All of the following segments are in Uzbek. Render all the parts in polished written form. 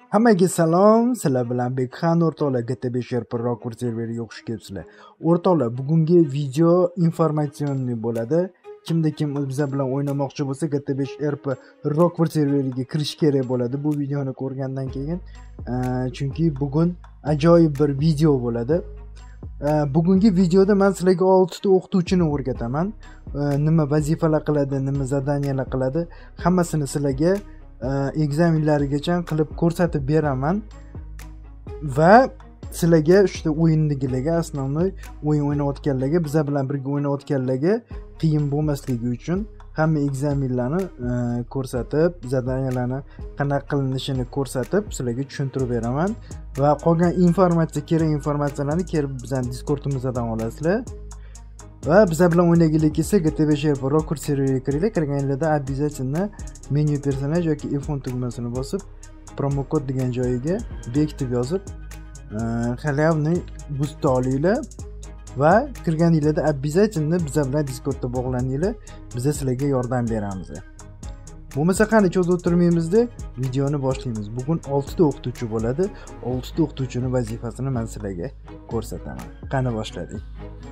Hammaga salom, sizlar bilan Bekxan o'rtoqlar GT5 Rocker serveriga xush kelibsizlar. O'rtoqlar, bugungi video informatsionniy bo'ladi. Kimda kim biz bilan o'ynamoqchi bo'lsa GT5 RP Rocker serveriga kirish kerak bo'ladi bu videoni ko'rgandan keyin. Chunki bugun ajoyib bir video bo'ladi. Bugungi videoda men sizlarga 6 ta o'qituvchini o'rgataman. Nima vazifalar qiladi, nima zadaniyalar qiladi, hammasini sizlarga ekzaminlarigacha qilib ko'rsatib beraman va sizlarga o'sha o'yindagilarga asosiy o'yin o'ynayotganlarga bizlar bilan birga o'ynayotganlarga qiyin bo'lmasligi uchun hamma ekzaminlarni ko'rsatib, zadaniyalarni qanaqa qilinishini ko'rsatib sizlarga tushuntirib beraman va qolgan kerak informatsiyalarni kelib bizning Discord'imizdan olasizlar. Va bizlar bilan o'ynagilik kelsa GT5 Rocker serveriga kiringlar. Kirganingizda обязательно menyu personaj yoki iPhone tugmasini bosib promo kod degan joyiga bekitib yozib xalayavni boost olinglar va kirganingizda обязательно bizlar bilan Discordda bog'laninglar. Biz sizlarga yordam beramiz. Bo'lmasa qani cho'zib o'tirmaymizda videoni boshlaymiz. Bugun 6 ta o'qituvchi bo'ladi. 6 ta o'qituvchining vazifasini men sizlarga ko'rsataman. Qani boshladik.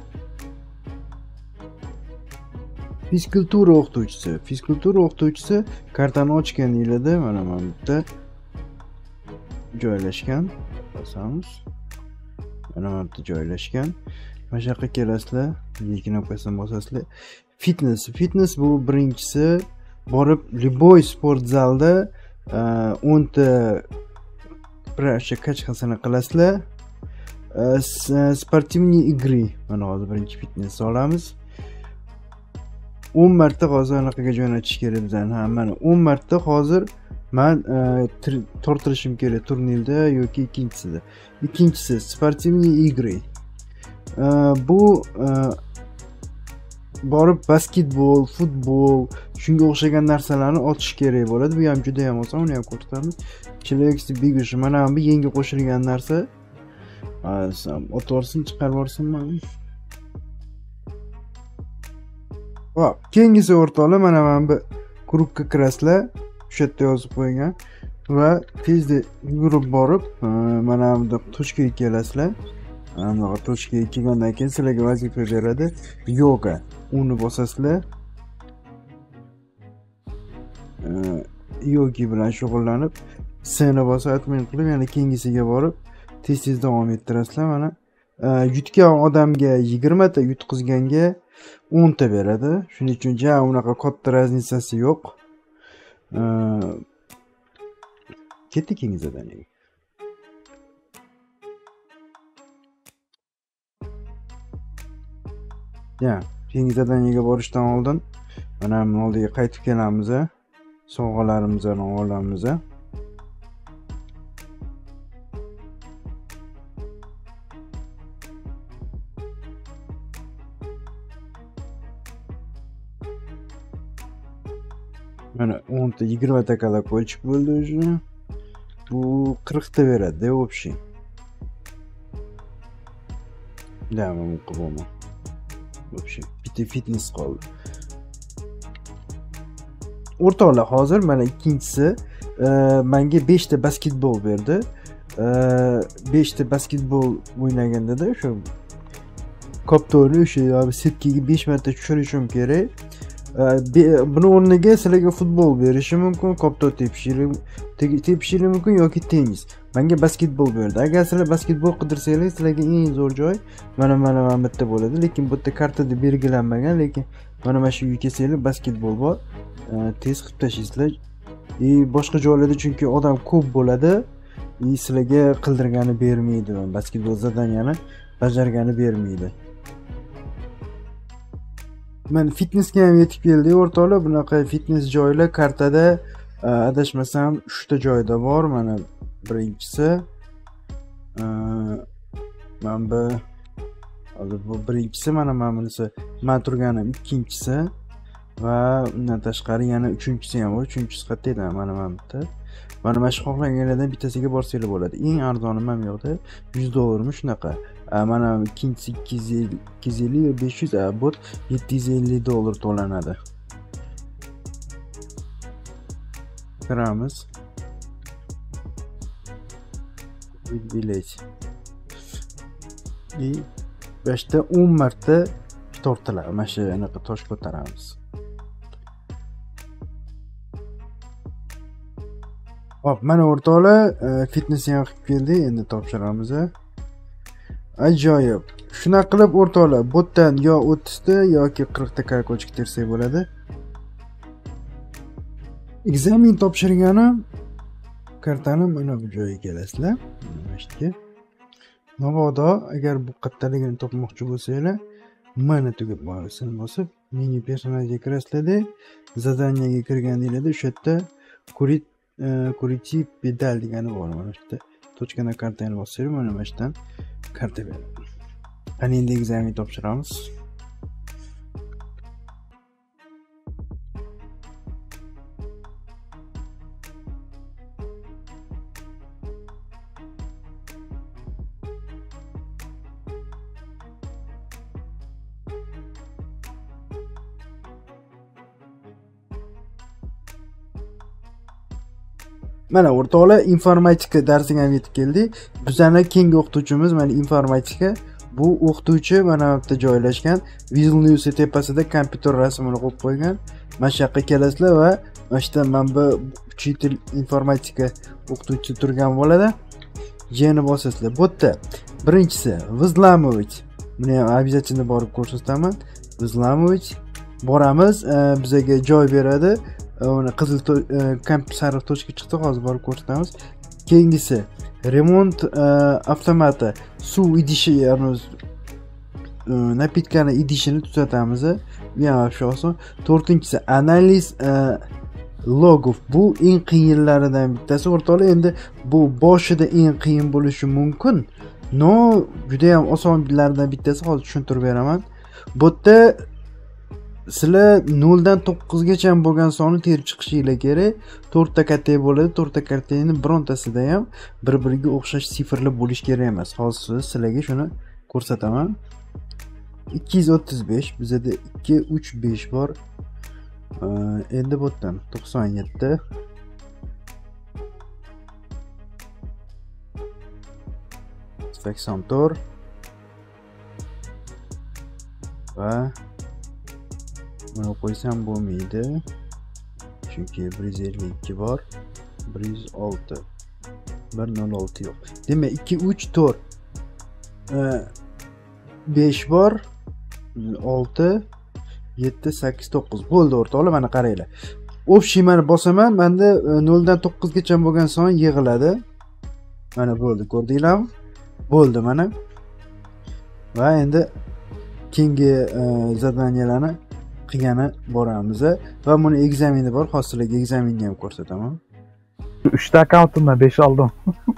Fizkultura o'qituvchisi kartani ochganingizda mana bu yerda joylashgan. Bosamiz. Mana bu yerda joylashgan. Mana shu yoqqa kelasizlar, knopkasini bosasizlar. Fitness bu birinchisi. Borib любой sport zalda 10 ta kachqasini qilasizlar. Sportivniy igri. Mana hozir birinchi fitness olamiz. 10 marta hozir anaqaga jo'natish kerak bizani. Mana 10 marta hozir men tortilishim kerak turnirda yoki ikkinchisida. Ikkinchisi sportivniy igri. Bu borib basketbol, futbol, shunga o'xshagan narsalarni otish kerak bo'ladi. Bu ham juda ham oson, uni ham ko'rsatamiz. Chileksi bigish mana bu yengi qo'shilgan narsa. O'torsin, chiqarib yuborsinmi? Hop, keyingisi o'rtoqlar mana bu klubga kirasizlar. O'sha yerda yozib qo'ygan va tezda yugurib borib, mana bu tochkaga kelasizlar. Ana tochkaga kelgandan keyin sizlarga vazifa beradi. Yoga. Uni bosasizlar. Yogi bilan shug'ullanib, seni bosib atmay qilib, yana keyingisiga borib, tez davom ettirasizlar. Mana yutgan odamga 20 ta, yutqizganga 10 ta beradi. Shuning uchun ja unaqa katta raznicasi yo'q. Ketdi keyingi zadaniyaga. Ya, keyingi zadaniyaga borishdan oldin mana bu oldiga qaytib kelamiz. Sovg'alarimizni olamiz. Mana 10 ta 20 ta колокольчик bo'ldi уже. Bu 40 ta beradi, общий. Da, men qilmoqman. Общий. Bitta fitness qoldi. O'rtoqlar, hozir mana ikkinchisi menga 5 ta basketbol berdi. 5 ta basketbol o'ynaganda o'sha koptoni o'sha setkaga 5 marta tushirishim kerak. Buni o'rniga sizlarga futbol berishi mumkin, kopto tepishingiz mumkin yoki tennis. Menga basketbol berdi. Agar sizlar basketbol qidirsanglar, sizlarga eng zo'r joy mana bu yerda bo'ladi, lekin bu yerda kartada belgilanmagan, lekin mana shu kelsangiz basketbol bor. Tez qilib tashlaysizlar. Boshqa joylarda chunki odam ko'p bo'ladi, sizlarga qildirgani bermaydi, basketbol zadaniyani bajargani bermaydi. Men fitnessga ham yetib keldik o'rtoqlar. Bunaqa fitness joylar kartada adashmasam 3 ta joyda bor. Mana birinchisi bu birinchisi, mana bunisi men turganim ikkinchisi va undan tashqari yana uchinchisi ham bor. Uchinchisi qayerda? Mana bu yerda. Mana shu xohlaganlardan bittasiga borsanglar bo'ladi. Eng arzoni ham yo'qda $100 shunaqa. Mana ikkinchisi 250 va 500, bot $750 to'lanadi. Kiramiz. village и başta 10 marta tortiladi. Mana shu anaqa tosh ko'taramiz. Hop, mana o'rtoqlar, fitness ham qilib keldi. Endi topshiramiz. Ajoyib. Shunaqa qilib o'rtoqlar, botdan yo 30 ta yoki 40 ta karkochka tersak bo'ladi. Ekzamen topshirganim kartani mana bu joyga kelasizlar. Mana shu. Mabodo agar bu qattaligini topmoqchi bo'lsanglar, mana tugib borisini bosib, mini personajga kirasizlar. Zadaniyaga kirganingizda o'sha yerda kuriti pedal degani bor. Mana shu yerda tochkani kartani bossangiz, mana bu yerdan karta beradi. Qani endi ekzamen topshiramiz. Mana o'rtoqlar, informatika darsiga ham yetib keldik. Bizning keyingi o'qituvchimiz mana informatika. Bu o'qituvchi mana bu yerda joylashgan. Visual News tepasida kompyuter rasmini qo'yib qo'ygan. Mana shu yoqqa kelasizlar va mana shu yerda mana bu uchitel informatika o'qituvchi turgan bo'ladi. Jeni bosasizlar. Bu yerda birinchisi Vizlamovich. Buni ham обязательно borib ko'rsataman. Vizlamovich boramiz, bizga joy beradi. Uni qizil sariq tochka chiqdi, hozir borib ko'rsatamiz. Keyingisi remont avtomati, suv idishi, ya'ni napitkani idishini tuzatamiz. Yana shu oson. 4-inchisi analiz logov. Bu eng qiyinlaridan bittasi o'rtoqlar. Endi bu boshida eng qiyin bo'lishi mumkin. No, juda ham osonlardan bittasi, hozir tushuntirib beraman. Bu yerda sizlar 0 dan 9 gacha bo'lgan sonni terib chiqishingiz kerak. 4 ta katta bo'ladi. 4 ta kattani birontasida ham bir-biriga o'xshash sifrlar bo'lish kerak emas. Hozir sizlarga shuni ko'rsataman. 235, bizda 235 bor. Endi bu yerdan 97 84 va buni qo'ysam bo'lmaydi. Chunki 152 bor. 106. 106 yo'q. Demak 2 3 4 5 bor. 6 7 8 9 bo'ldi o'rtoqlar, mana qaranglar. Общий mana bosaman, menda 0 dan 9 gacha bo'lgan son yig'iladi. Mana bo'ldi, ko'rdinglarmi? Bo'ldi mana. Va endi keyingi zadaniyalarni qilgani boramiz va buni ekzameni bor. Hozir sizlarga ekzamenni ham ko'rsataman. 3 ta akkauntimdan 5 oldim.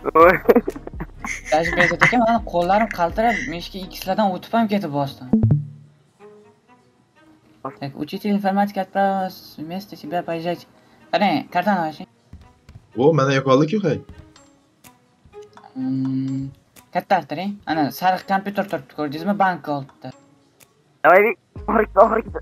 Даже bezat ekan, mana qo'llarim qaltirab, meshga X'lardan o'tib ham ketib bosdim. Так, учитель информатики отправил вместо тебя поезжать. Qani, kartani oching. O, mana yo'qoldi-ku, hay. Katta artiring. Ana sariq kompyuter turibdi, ko'rdingizmi? Bank oldida. Давай, oxirgi.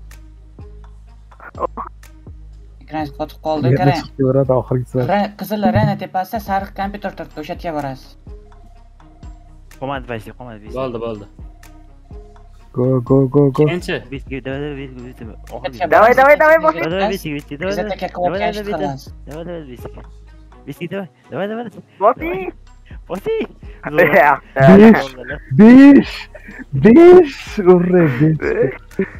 Ekran qotib qoldi, qarang. Chiqaveradi oxirgisi. Qizil rana tepasida sariq kompyuter turibdi, o'sha yerga borasiz. Komand baysi. Bo'ldi. Go. Qancha? Давай, bosh. Давай. Bezat aka qilib qilasiz. Давай. Bosi. 5 urre 5.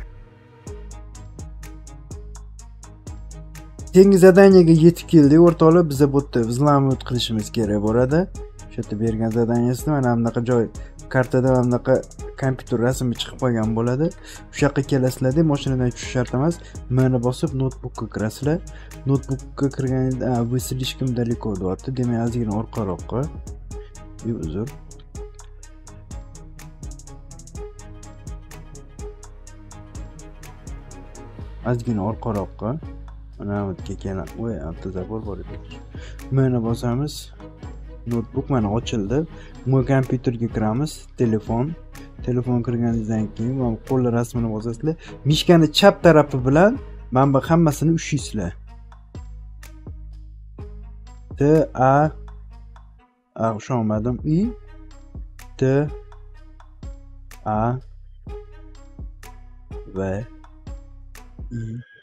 Keyingi zadaniyaga yetib keldik o'rtoqlar. Biz bu yerda vzlamut qilishimiz kerak bo'ladi. Shu yerda bergan zadaniyasida mana bunaqa joy kartada mana bunaqa kompyuter rasmi chiqib qolgan bo'ladi. Shu yoqqa kelasizlar, mashinadan tushish shart emas. Mana bosib notebookga kirasizlar. Notebookga kirganingizda вы слишком далеко deyapti. Demak, ozgina orqaroqqa. Uzr. Ozgina orqaroqqa. Mana bu yerga keladi. Voy, antazabor bor ekan. Mana bosamiz. Notebook mana ochildi. Bu kompyuterga kiramiz. Telefon kirganingizdan keyin mana qo'l rasmini bosasizlar. Mishkani chap tarafi bilan mana bu hammasini ushlaysizlar. Shu olmadim. I T A V I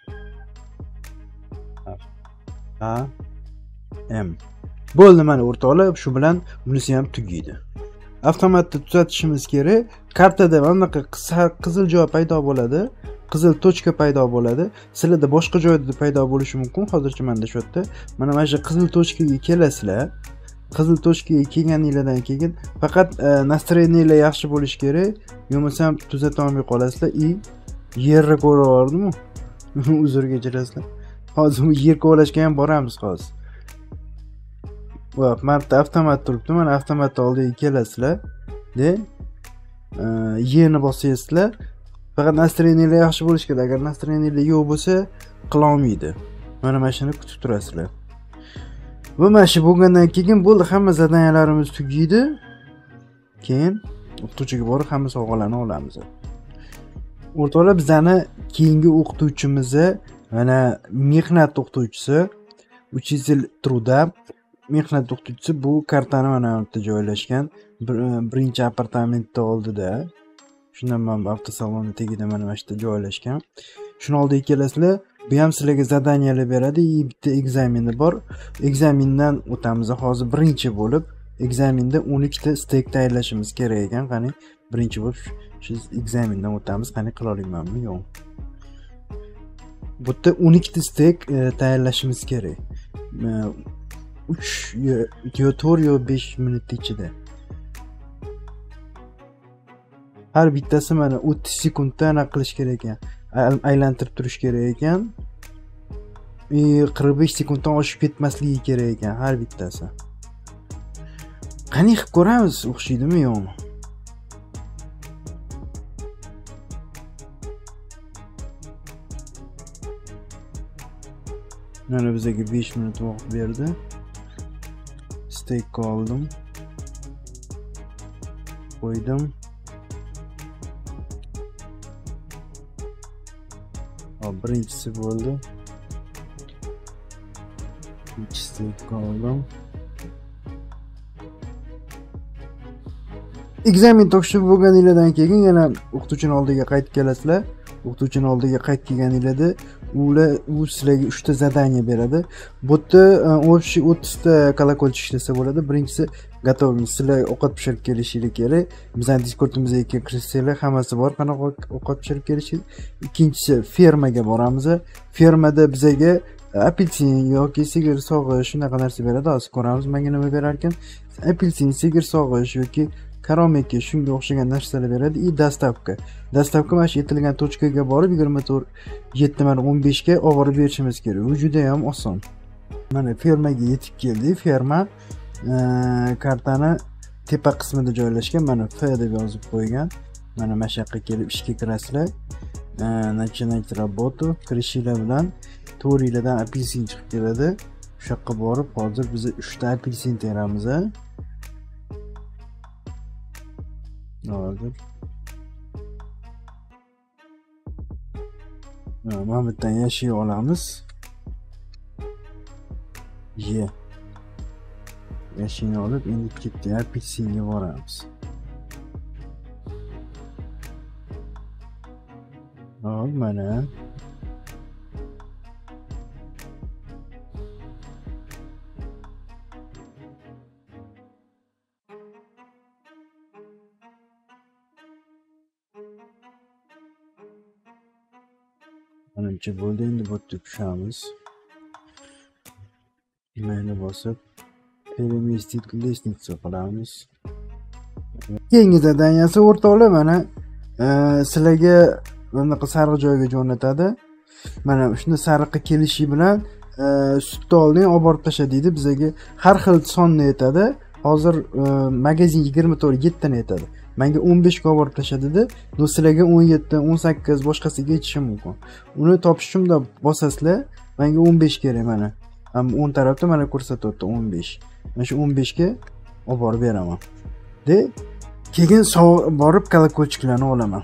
R A M. Bo'ldi, mana o'rtoqlar, shu bilan bunisi ham tugaydi. Avtomatni tuzatishimiz kerak. Kartada mana bunaqa qizil joy paydo bo'ladi, qizil tochka paydo bo'ladi. Sizlarda boshqa joyda paydo bo'lishi mumkin. Hozircha menda shu yerda. Mana shu qizil tochkaga kelasizlar. Qizil tochkaga kelganingizdan keyin faqat настроениyalar yaxshi bo'lishi kerak. Yo'qmasam tuzata olmay qolasizlar. Yerni ko'ryapsizmi? Uzr kechirasizlar. Hozir bu yer kovlashga ham boramiz hozir. Vo'p, mana bu avtomat turibdi. Mana avtomatni oldiga kelasizlar. De yerni bosaysizlar. Faqat настроениyalar yaxshi bo'lishi kerak. Agar настроениyalar yo'q bo'lsa, qila olmaydi. Mana shuni kutib turasizlar. Bu mana shu bo'lgandan keyin bo'ldi, hamma zadanyalarimiz tugaydi. Keyin o'qituvchiga borib hamma sovg'alarni olamiz. O'rtoqlar, bizani keyingi o'qituvchimiz mana mehnat o'qituvchisi, uchitel truda mehnat o'qituvchisi. Bu kartani mana bu yerda joylashgan. Birinchi apartamentda oldida. Shundan mana avtosalonni tagida mana bu yerda joylashgan. Shuni oldiga kelasizlar. Bu ham sizlarga zadaniyalar beradi. Bitta ekzameni bor. Ekzamindan o'tamiz. Hozir birinchi bo'lib ekzaminda 12 ta stek tayyorlashimiz kerak ekan. Qani birinchi bo'lib shu ekzamindan o'tamiz. Qani qila olamanmi? Yo'q. Bu yerda 12 ta stek tayyorlashimiz kerak. 3 yo 4 yo 5 minut ichida. Har bittasi mana 30 sekundda aniq qilish kerak ekan. Aylantirib turish kerak ekan. 45 sekunddan oshib ketmasligi kerak ekan har bittasi. Qani qilib ko'ramiz, o'xshaydimi yo'qmi? Mana bizga 5 minut vaqt berdi. Steak oldim. Qo'ydim. Birinchisi bo'ldi. İkisi oldim. Ekzamen topshirib bo'lganingizdan keyin yana o'qituvchini oldiga qaytib kelasizlar. O'qituvchini oldiga qaytib kelganingizda u sizlarga 3 ta zadaniya beradi. Bu yerda общий 30 ta kolokolchik ishlasa bo'ladi. Birinchisi готовность. Sizlar ovqat pishirib kelishingiz kerak. Bizning Discordimizga kirsanglar, hammasi bor. Qanaqa ovqat pishirib kelishingiz. Ikkinchisi fermaga boramiz. Fermada bizga apelsin yoki sigir sog'ish shunaqa narsa beradi. Hozir ko'ramiz menga nima berar ekan. Apelsin, sigir sog'ish yoki karameka shunga o'xshagan narsalar beradi. Dostavka. Dostavka mana shu yetilgan tochkaga borib 24/7/15 ga olib borib berishimiz kerak. Bu juda ham oson. Mana fermaga yetib keldik. Ferma kartani tepa qismida joylashgan. Mana F deb yozib qo'ygan. Mana shu yoqqa kelib ishga kirasizlar. Начинать работу kirishinglar bilan to'ringlardan apelsin chiqib keladi. Shu yoqqa borib hozir biz 3 ta apelsin teramiz. Hozir mana bu yerdan yashiy olamiz. Yashini olib endi ketdi apelsinga boramiz. Hop, mana ancha bo'ldi. Endi bu yerga tushamiz. Mana bosib переместить лестницу qilamiz. Keyingi zadaniyasi o'rtoqlar mana sizlarga bunaqa sariq joyga jo'natadi. Mana shunda sariqqa kelishi bilan sutni olding olib borib tasha deydi. Bizga har xil sonni aytadi. Hozir magazin 24 tani aytadi. Menga 15 ga olib borib tasha dedi. Sizlarga 17, 18 boshqasiga aytishi mumkin. Uni topish uchun bosasizlar. Menga 15 kerak mana. Ham 10 tarafda mana ko'rsatyapti 15. Mana shu 15 ga olib borib beraman. De keyin borib kolokolchiklarni olaman.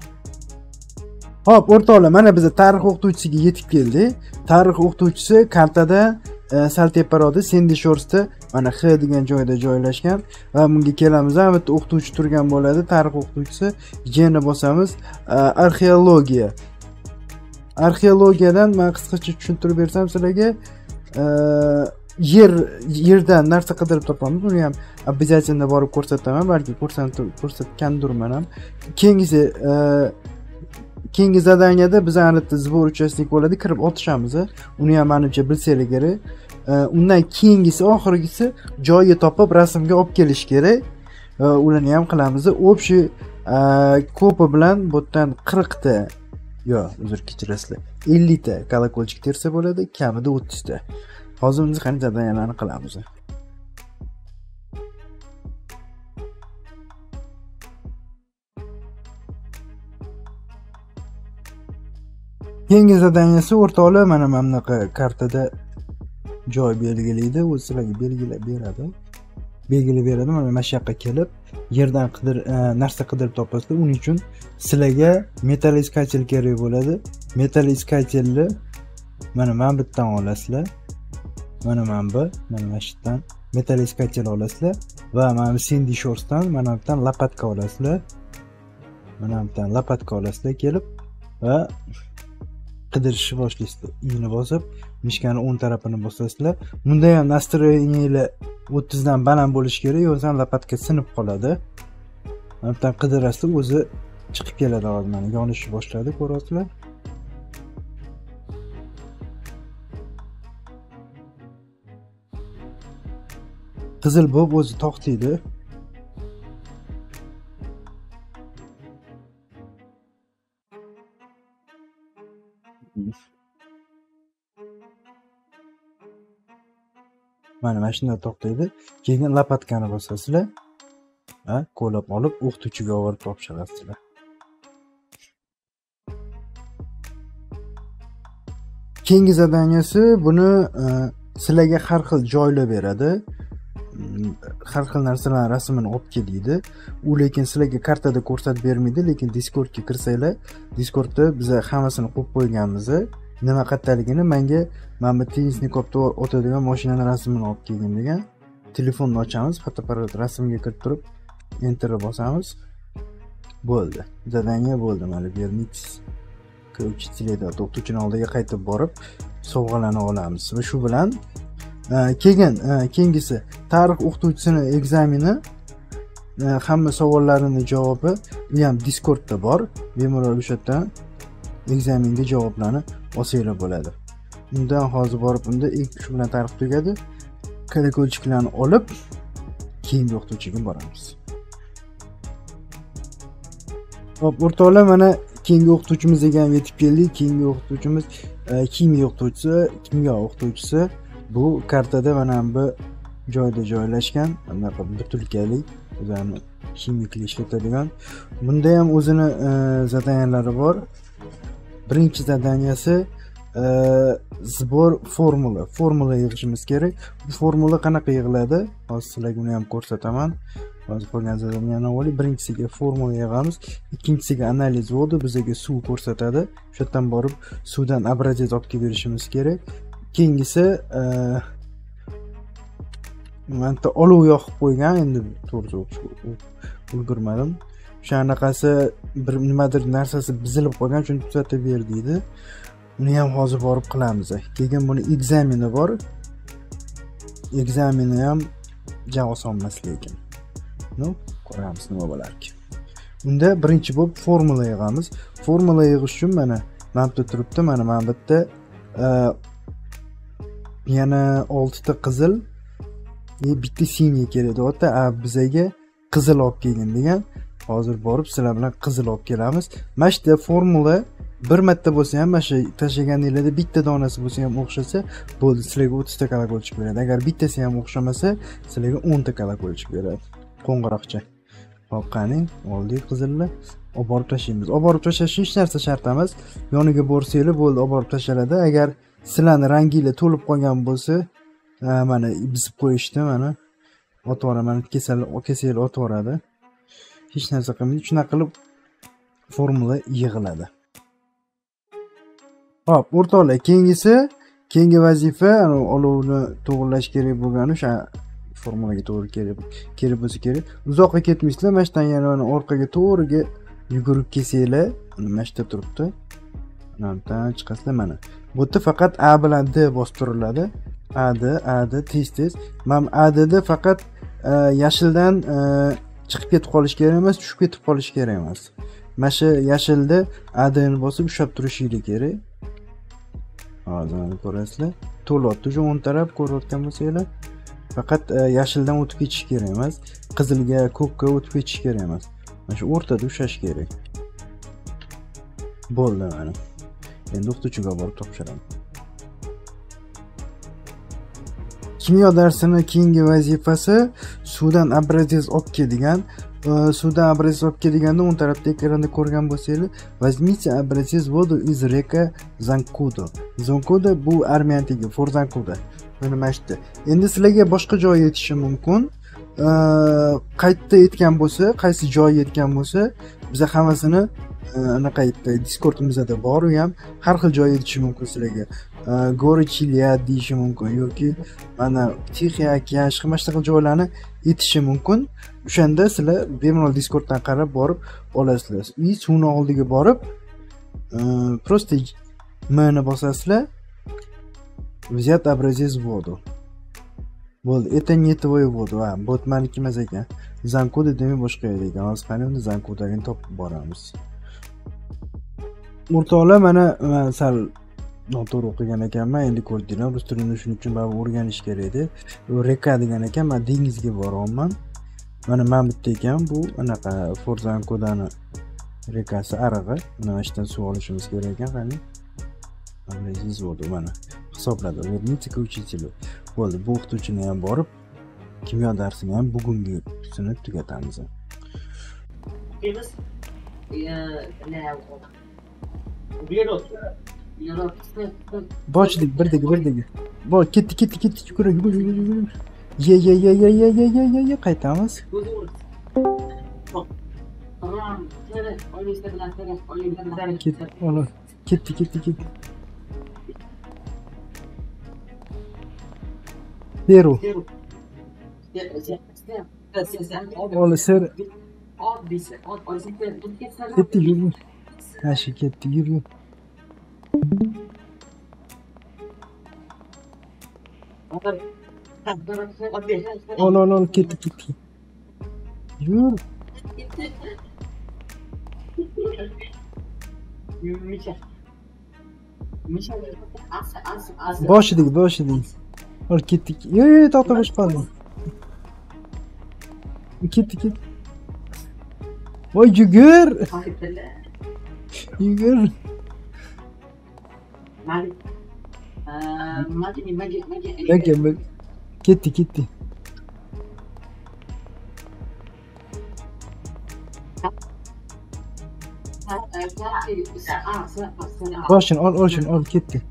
Hop, o'rtoqlar, mana biz tarix o'qituvchisiga yetib keldik. Tarix o'qituvchisi kartada sal teparoqda Sandy Shores'da mana H degan joyda joylashgan va bunga kelamiz. Albatta o'qituvchi turgan bo'ladi, tarix o'qituvchisi. Jeni bosamiz. Arxeologiya. Arxeologiyadan men qisqacha tushuntirib bersam sizlarga, yerdan narsa qidirib topamiz. Buni ham обязательно borib ko'rsataman, balki ko'rsatgandirman ham. Keyingi zadaniyada biz aniqda zbor uchastik bo'ladi, kirib otishamiz. Uni ham menimcha bilsanglar kerak. Undan keyingisi, oxirgisi joyi topib rasmga olib kelish kerak. Ularni ham qilamiz. Общий ko'pi bilan bu yerdan 40 ta, yo, uzr kechirasizlar, 50 ta kolokolchik tersa bo'ladi, kamida 30 ta. Hozir biz qani zadaniyalarni qilamiz. Keyingi zadaniyasi o'rtoqlar mana bunaqa kartada joy belgilaydi, u sizlarga belgilab beradi. Mana shu yoqqa kelib, yerdan narsa qidirib topasizlar. Uning uchun sizlarga metalliskatel kerak bo'ladi. Metalliskatelni mana bu yerdan olasizlar. Mana bu yerdan metalliskatel olasizlar va mana Sandy Shores'dan mana bu yerdan lopatka olasizlar. Mana bu yerdan lopatka olasizlar kelib va qidirishni boshlaysizlar. I'ni bosib, mishkani o'ng tarafini bosasizlar. Bunda ham nastroyeniyalar 30 dan baland bo'lishi kerak, yo'qsa lopatka sinib qoladi. Mana bu yerdan qidirasizlar, o'zi chiqib keladi. Hozir mana yonishni boshladi, ko'rasizlar. Qizil bo'lib o'zi to'xtaydi. Mana shunday to'xtaydi. Keyin lopatkani bosasizlar. Qo'lab olib o'qituvchiga olib topshirasizlar. Keyingi zadaniyasi buni sizlarga har xil joylar beradi. Har xil narsalar rasmini olib keladi. U lekin sizlarga kartada ko'rsatib bermaydi, lekin Discordga kirsanglar, Discordda biz hammasini qo'yib qo'yganmiz. Nima qatdaligini menga mana bu tennisnikopda o'tadigan mashinaning rasmini olib kelgan degan. Telefonni ochamiz, fotoapparat rasmga kirib turib, enter bosamiz. Bo'ldi. Zadaniya bo'ldi. Mana vernitsiz. Ko'chitilaydi. O'qituvchining oldiga qaytib borib, sovg'alarni olamiz. Va shu bilan keyingisi tarix o'qituvchisining ekzameni, hamma savollarining javobi u ham Discordda bor. Bemalol o'sha yerdan ekzamenga javoblarni olsanglar bo'ladi. Undan hozir borib unda shu bilan tarix tugadi. Kolokolchiklarni olib keyingi o'qituvchiga boramiz. Hop, o'rtoqlar, mana keyingi o'qituvchimizga ham yetib keldik. Keyingi o'qituvchimiz kimyo o'qituvchisi. Bu kartada mana bu joyda joylashgan, anaqa butilkali, o'zini kimikli ishlatadigan. Bunda ham o'zini zadaniyalari bor. Birinchi zadaniyasi zbor formula yig'ishimiz kerak. Bu formula qanaqa yig'iladi? Hozir sizlarga uni ham ko'rsataman. Hozir qolgan zadaniyani olib, birinchisiga formula yig'amiz, ikkinchisiga analiz bo'ldi, bizga suv ko'rsatadi. Shu yerdan borib suvdan obrazец olib kelib berishimiz kerak. Keyingisi mana olov yoqib qo'ygan, endi to'g'ri ulgurmadim. O'shanaqasi bir nimadir narsasi bizilib qolgan, shuni tuzatib ber deydi. Uni ham hozir borib qilamiz. Keyin buni ekzameni bor. Ekzameni ham juda oson emas lekin. Ko'ramiz nima bo'larkan. Unda birinchi bo'lib formula yig'amiz. Formula yig'ish uchun mana bu turibdi, mana bu yerda yana 6 ta qizil va bitta siniy kerak. O'ta bizga qizil olib kelgan degan. Hozir borib sizlar bilan qizil olib kelamiz. Mana shu formula bir marta bo'lsa ham, mana shu tashlaganinglarda bitta donasi bo'lsa ham o'xshasa, bo'ldi, sizlarga 30 ta kolokolchik beradi. Agar bittasi ham o'xshamasa, sizlarga 10 ta kolokolchik beradi. Qo'ng'iroqcha. Hop, qani, oldik qizilni. Olib borib tashlaymiz. Olib borib tashlash hech narsa shart emas. Yoniga borsanglar bo'ldi, olib borib tashaladi. Agar sizlarning ranginglar to'lib qolgan bo'lsa, mana bisib qo'yishdi, mana otib yuboraman, kesanglar otib yuboradi. Hech narsa qilmaydi. Shuna qilib formula yig'iladi. Hop, o'rtoqlar, keyingisi keyingi vazifa olovni to'g'irlash kerak bo'lgani o'sha formulaga to'g'ri kerak bo'lsa kerak. Uzoqqa ketmaysizlar, mana shundan yana orqaga to'g'riga yugurib kelsanglar, mana shu yerda turibdi. Bundan chiqasizlar mana. Bu yerda faqat A bilan D bostiriladi. A D tez. Men A D faqat yashildan chiqib ketib qolish kerak emas, tushib ketib qolish kerak emas. Mana shu yashilda A D ni bosib ushlab turishingiz kerak. Hozir ko'rasizlar. To'lyapti, o'sha o'ng taraf ko'rayotgan bo'lsanglar, faqat yashildan o'tib ketish kerak emas, qizilga, ko'kka o'tib ketish kerak emas. Mana shu o'rtada ushlash kerak. Bo'ldi mana. Endi o'qituvchiga borib topshiraman. Kimyo darsini keyingi vazifasi suvdan образец olib kelgan. Suvdan образец olib kelganda o'ng tarafda ekranda ko'rgan bo'lsangiz, возьмите образец воду из река Zancudo. Zancudo bu Armeniyaning For Zancudo. Mana mashta. Endi sizlarga boshqa joy yetishi mumkin. Qayerda yetgan bo'lsa, qaysi joy yetgan bo'lsa, biz hammasini anaqa Discordimizda bor, u ham har xil joy yetishi mumkin sizlarga. Gorichilia deyishi mumkin yoki mana Tixiy okean, shunaqa joylarni yetishi mumkin. O'shanda sizlar bemalol Discorddan qarab borib olasizlar. Suvni oldiga borib, просто M ni bosasizlar. Взять образец воду. Bo'ldi, это не твой воду. Bu meniki emas ekan. Zancudo demak boshqa yer ekan. Hozir qani uni Zancudogini topib boramiz. O'rtoqlar, mana sal noto'g'ri o'qigan ekanman. Endi ko'rdinglar, rus tilini shuning uchun baribir o'rganish kerak edi. Reka degan ekan, men dengizga boryapman. Mana men bitta ekan, bu anaqa For Zancudoni rekasi arig'i. Mana shundan suv olishimiz kerak ekan, qani. Образец воду mana hisobladi. Vernitika uchitelю. Bo'ldi, bu o'qituvchini ham borib, kimyo darsini ham bugungisini tugatamiz. Boshlik birdagi. Bor, ketdi, yugurib. Ye, qaytamiz. Ketdi. Peru. Ola ser. Ketdi yürü. Her şey ketdi yürü. Ol ketdi. Yürü. Başladık. Ol ketdik. Yo, tahta boş kaldı. Ketdi. Voy yugur. Magi. Ketdi. Boşun ol ketdi.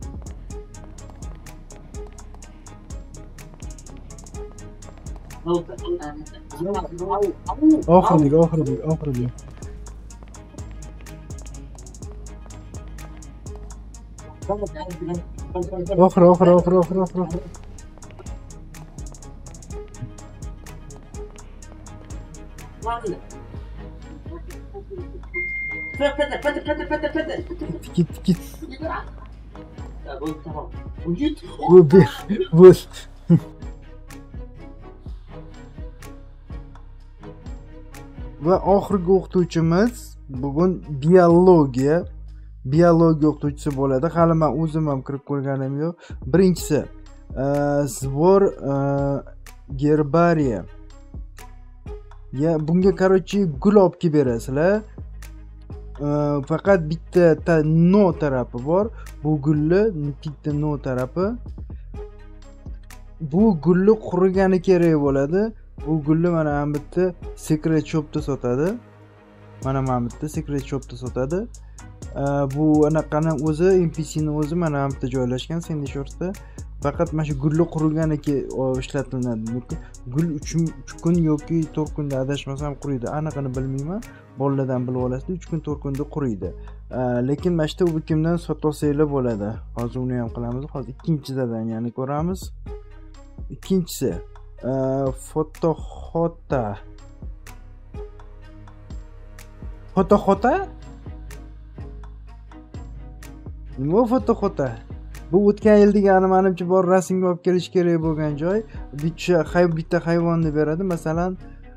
Oxirdik. Oxir. Git. Bu. Va oxirgi o'qituvchimiz bugun biologiya o'qituvchisi bo'ladi. Hali men o'zim ham kirib ko'rganim yo'q. Birinchisi Sbor gerbariya. Bunga короче gul olib kelib berasizlar. Faqat bitta no tarafi bor. Bu gulni bitta no tarafi. Bu gulni qurigani kerak bo'ladi. Bu gulni mana ham bitta secret shopda sotadi. Bu anaqani o'zi, NPC ni o'zi mana ham bitta joylashgan Sandy Shores'da. faqat mana shu gulli qurilganiki ishlatiladi. Gul 3 kun yoki 4 kunda adashmasam quriydi. Aniqini bilmayman. Bolalardan bilib olasizlar, 3 kun 4 kunda quriydi. Lekin mana shu bukimdan sotib olsanglar bo'ladi. Hozir uni ham qilamiz. Hozir ikkinchisidan yana ko'ramiz. Ikkinchisi fotoxota. Fotoxota? Nima fotoxota? Bu o'tgan yil degani menimcha bor rasmga olib kelish kerak bo'lgan joy. Bitta hayvonni beradi. Masalan,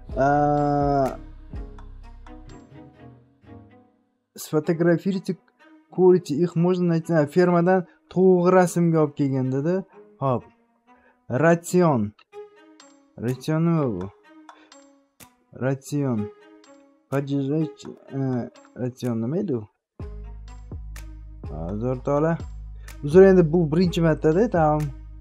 sfotografировать курицы, их можно найти. Fermadan tovuq rasmga olib kelgan dedi. Hop. Ratsion. Ratsion nima bu? Ratsion. Поддержать ratsion nima edi u? Hozir to'la. Uzr, endi bu birinchi martada, tamam.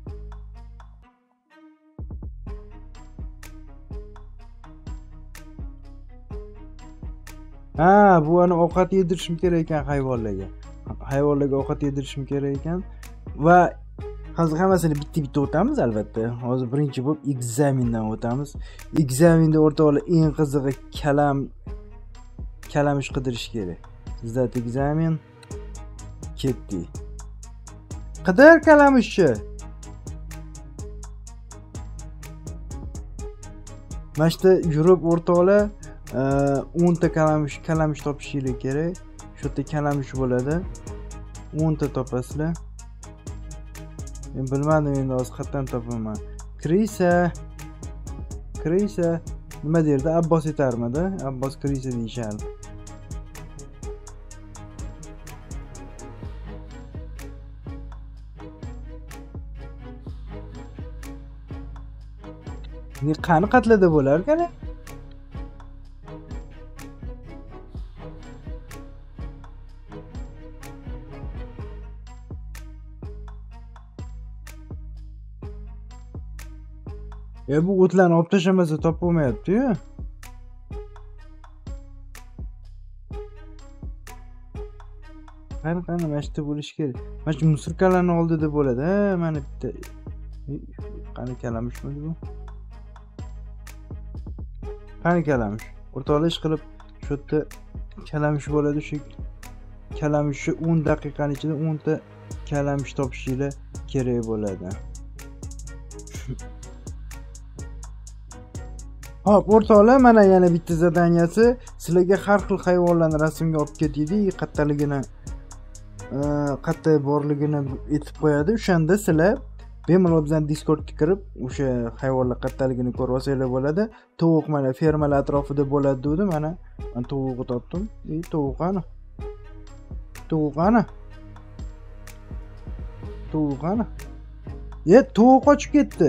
Bu ana ovqat yedirishim kerak ekan hayvonlarga. Hayvonlarga ovqat yedirishim kerak ekan va hozir hammasini bitta-bitta o'tamiz albatta. Hozir birinchi bo'lib ekzamindan o'tamiz. Ekzaminda o'rtoqlar eng qizig'i kalamish qidirish kerak. Sizda ekzamin ketdi. Qidir kalamishchi. Mana shu yurib o'rtoqlar 10 ta kalamish topishingiz kerak. Shu yerda kalamish bo'ladi. 10 ta topasizlar. Men bilmadim endi hozir qayerdan topaman. Krisa nima derdi? Abbos yetarmidi? Abbos Krisa deyishardi. Ni qani qatlada bo'lar ekan? Bu o'tlarni olib tashamasa topolmayapti-yu. Qani mana shu bo'lishi kerak. Mana shu musurkalarning oldida bo'ladi. Mana bitta qani kalamishmi bu? Qani kalamish? O'rtoqlar ish qilib shu yerda kalamish bo'ladi. Shu kalamishni 10 daqiqaning ichida 10 ta kalamish topishingiz kerak bo'ladi. Hop, o'rtoqlar, mana yana bitta zadaniyasi. Sizlarga har xil hayvonlarni rasmga olib ketdi, qayerda borligini aytib qo'yadi. O'shanda sizlar bemalol bizning Discordga kirib, o'sha hayvonlar qayerdaligini ko'rib olsanglar bo'ladi. Tovuq mana fermalar atrofida bo'ladi dedi. Mana men tovuqni topdim. Tovuq qani? Tovuq qani? Tovuq qani? Tovuq qochib ketdi.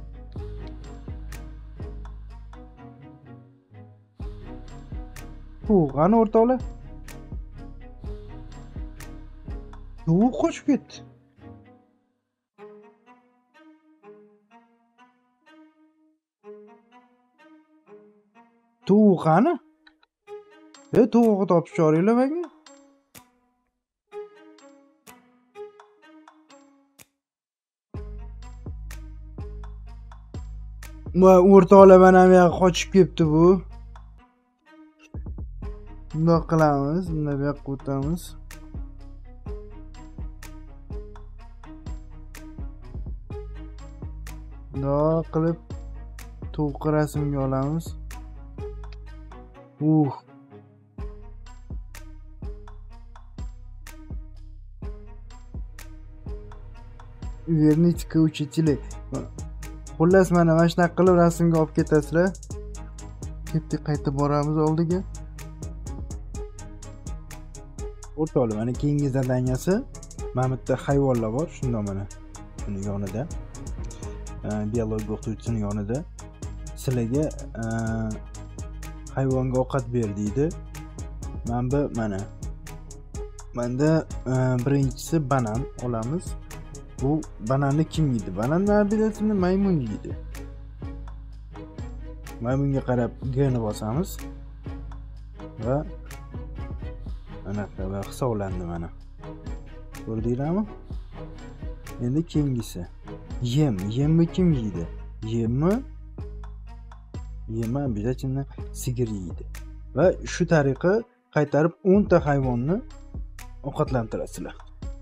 Qani o'rtoqlar? Tovuq qochib ketdi. Tovuq qani? Tovuqni topib chiqaringlar menga. O'rtoqlar, mana bu yoqqa qochib ketdi bu. Bundoq qilamiz, bunda bu yoqqa o'tamiz. Bundoq qilib tovuqni rasmga olamiz. Vernichka учителей. Xullas mana shunaqa qilib rasmga olib ketasizlar. Ketdik, qaytib boramiz oldiga. O'rtoqlar, mana keyingi zadaniyasi. Mana bitta hayvonlar bor, shunda mana shuni yonida. Biologiya o'qituvchisining yonida. Sizlarga hayvonga ovqat ber deydi. Mana. Menda birinchisi banan olamiz. Bu bananni kim yeydi? Bananlar bilasizmi? Maymun yeydi. Maymunga qarab G-ni bosamiz va anaqa hisoblandi mana. Ko'rdinglarmi? Endi keyingisi. Yemni kim yeydi? Yemni обязательно sigir yeydi. Va shu tariqa qaytarib 10 ta hayvonni ovqatlantirasizlar.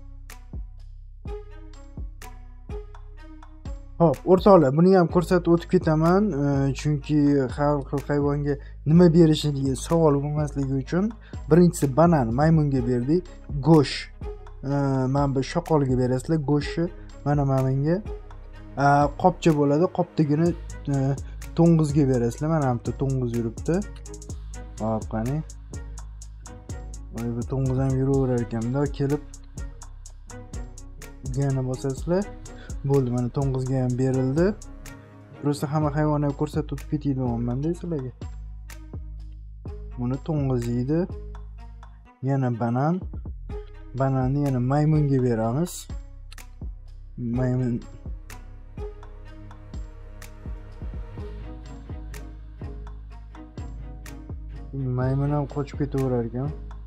Hop, o'rtoqlar, buni ham ko'rsatib o'tib ketaman, chunki har xil hayvonga nima berishini savol bo'lmasligi uchun. Birinchisi banan maymunga berdik, go'sht. Mana bu shoqolga berasizlar, go'shtni mana menga. Qopcha bo'ladi, qopdagini to'ng'izga berasizlar. Mana bu to'ng'iz yuribdi. Hop, qani. Voy, bu to'ng'iz ham yuraverar ekan-da, kelib yana bosasizlar. Bo'ldi, mana to'ng'izga ham berildi. Prosta hamma hayvonni ko'rsatib o'tib ketayapman-da sizlarga. Buni to'ng'iz yeydi. Yana banan. Bananni yana maymunga beramiz. Maymun ham qochib ketaverar ekan.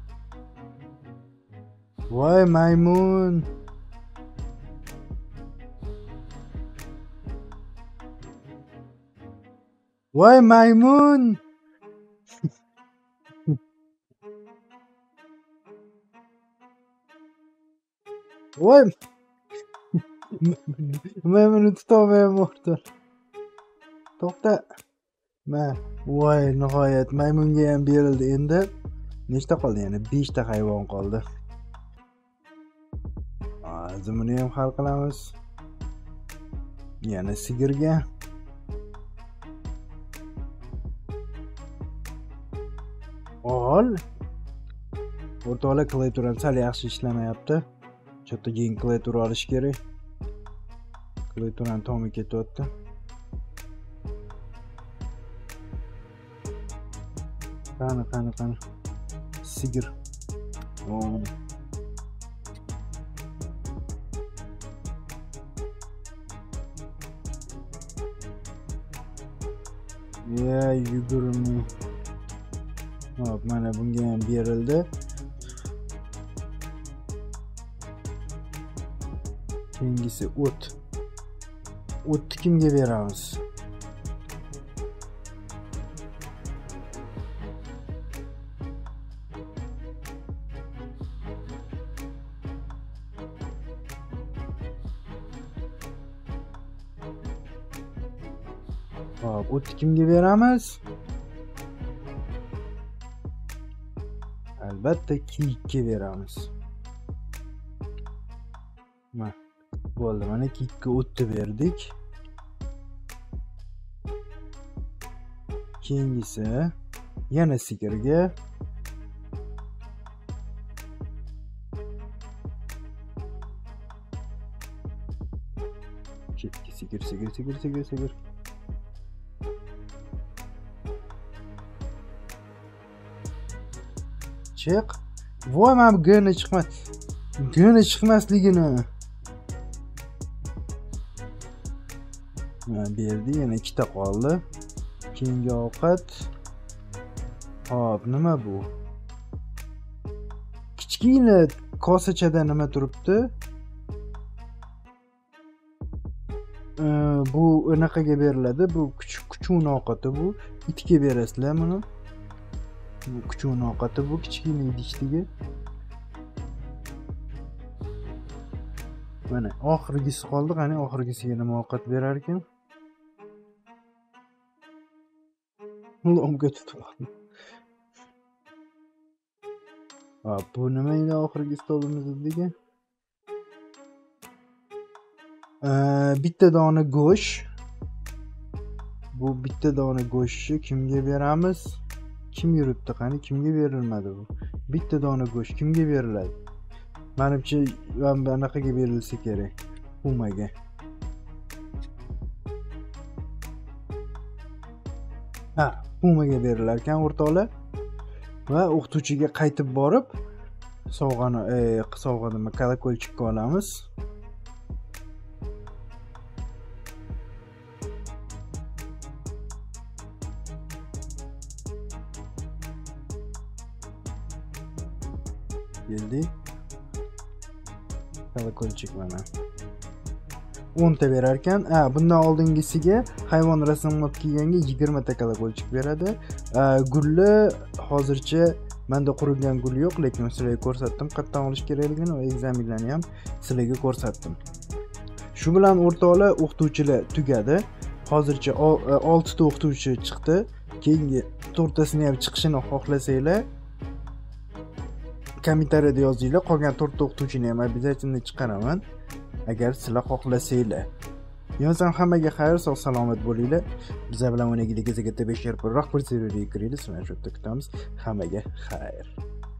Voy maymun. Voy maymun. Voy. Maymuni tutolmayman o'rtoq. To'xta. Voy, nihoyat maymunga ham berildi. Endi nechta qoldi? Yana 5 ta hayvon qoldi. Buni ham hal qilamiz. Yana sigirga. Ol. O'rtoqlar, klaviaturam sal yaxshi ishlamayapti. Chetda keyin klaviatura olish kerak. Klaviaturam tomi ketyapti. Qani. Sigir. Ya, yugurma. Hop, mana bunga ham berildi. Keyingisi o't. O'tni kimga beramiz? Hop, o'tni kimga beramiz? Albatta kiyikka beramiz. Bo'ldi, mana kiyikka o'tni berdik. Keyingisi yana sigirga. Sigir. Chiq. Voy, men g'ni chiqmas. G'ni chiqmasligini. Berdi, yana 2 ta qoldi. Keyingi ovqat. Hop, nima bu? Kichkina kosachada nima turibdi? Bu anaqaga beriladi. Bu kuchuk ovqati bu. Itga berasizlar buni. Bu kuchuk ovqati bu, kichkina idishdagi. Mana oxirgisi qoldi. Qani oxirgisiga nima ovqat berar ekan? Lomga tutib oldim. Bu nima edi oxirgi stolimizda? Bitta dona go'sht. Bu bitta dona go'shtni kimga beramiz? Kim yuribdi? Qani kimga berilmadi bu? Bitta dona go'sht kimga beriladi? Menimcha anaqaga berilsa kerak. Pumaga. Pumaga berilar ekan o'rtoqlar. Va o'qituvchiga qaytib borib sovg'ani kolokolchikka olamiz. Geldi. Kolokolchik mana. 10 ta berar ekan. Bundan oldingisiga hayvon rasmot kiyganga 20 ta колокольчик beradi. Gulli hozircha menda qurilgan gul yo'q, lekin sizlarga ko'rsatdim qayerdan olish kerakligini va ekzaminlarni ham sizlarga ko'rsatdim. Shu bilan o'rtoqlar o'qituvchilar tugadi. Hozircha 6 ta o'qituvchi chiqdi. Keyingi 4 tasini ham chiqishini xohlasanglar kommentariyada yozinglar. Qolgan 4 ta o'qituvchini ham обязательно chiqaraman agar sizlar xohlasanglar. Yozsam hammaga xayr, sog' salomat bo'linglar. Bizlar bilan o'ynagidek katta 5 yer roq bir serverga kiraylik, sizlarni shu yerda kutamiz. Hammaga xayr.